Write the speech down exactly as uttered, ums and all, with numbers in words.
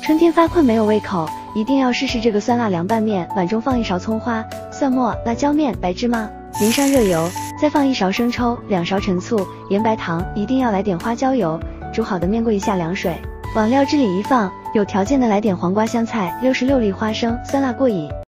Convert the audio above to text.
春天发困没有胃口，一定要试试这个酸辣凉拌面。碗中放一勺葱花、蒜末、辣椒面、白芝麻，淋上热油，再放一勺生抽、两勺陈醋、盐、白糖，一定要来点花椒油。煮好的面过一下凉水，往料汁里一放，有条件的来点黄瓜、香菜，六十六粒花生，酸辣过瘾。